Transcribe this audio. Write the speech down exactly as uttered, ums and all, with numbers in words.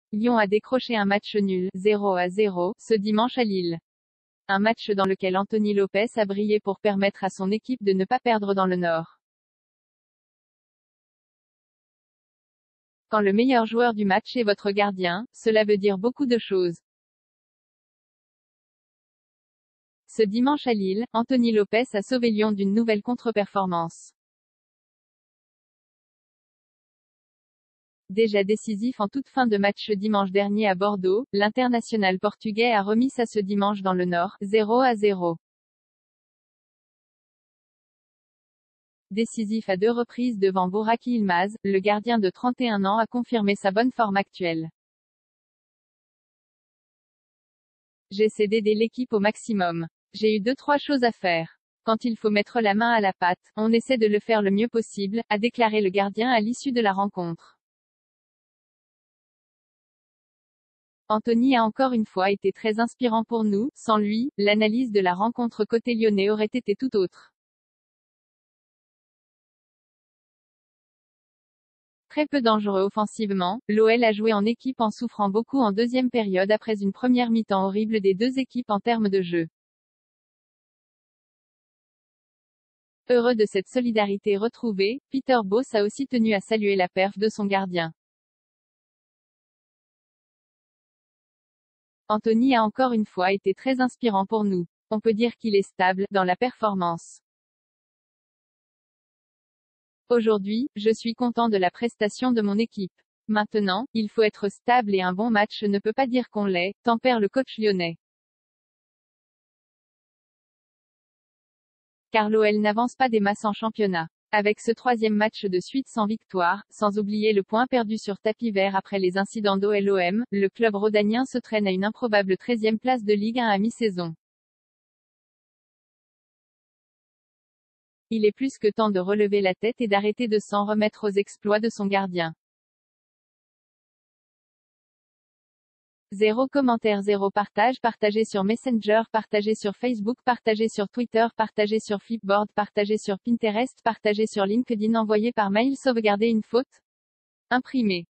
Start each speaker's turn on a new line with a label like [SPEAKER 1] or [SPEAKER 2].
[SPEAKER 1] Lyon a décroché un match nul, zéro à zéro, ce dimanche à Lille. Un match dans lequel Anthony Lopes a brillé pour permettre à son équipe de ne pas perdre dans le Nord. Quand le meilleur joueur du match est votre gardien, cela veut dire beaucoup de choses. Ce dimanche à Lille, Anthony Lopes a sauvé Lyon d'une nouvelle contre-performance. Déjà décisif en toute fin de match dimanche dernier à Bordeaux, l'international portugais a remis ça ce dimanche dans le Nord, zéro à zéro. Décisif à deux reprises devant Burak Yılmaz, le gardien de trente et un ans a confirmé sa bonne forme actuelle. J'essaie d'aider l'équipe au maximum. J'ai eu deux trois choses à faire. Quand il faut mettre la main à la pâte, on essaie de le faire le mieux possible, a déclaré le gardien à l'issue de la rencontre. Anthony a encore une fois été très inspirant pour nous, sans lui, l'analyse de la rencontre côté lyonnais aurait été tout autre. Très peu dangereux offensivement, l'O L a joué en équipe en souffrant beaucoup en deuxième période après une première mi-temps horrible des deux équipes en termes de jeu. Heureux de cette solidarité retrouvée, Peter Bosz a aussi tenu à saluer la perf de son gardien. Anthony a encore une fois été très inspirant pour nous. On peut dire qu'il est stable, dans la performance. Aujourd'hui, je suis content de la prestation de mon équipe. Maintenant, il faut être stable et un bon match ne peut pas dire qu'on l'est, tempère le coach lyonnais. Car l'O L n'avance pas des masses en championnat. Avec ce troisième match de suite sans victoire, sans oublier le point perdu sur tapis vert après les incidents d'O L O M, le club rhodanien se traîne à une improbable treizième place de Ligue un à mi-saison. Il est plus que temps de relever la tête et d'arrêter de s'en remettre aux exploits de son gardien. Zéro commentaire, zéro partage, partagé sur Messenger, partagé sur Facebook, partagé sur Twitter, partagé sur Flipboard, partagé sur Pinterest, partagé sur LinkedIn, envoyé par mail, sauvegarder une faute, imprimé.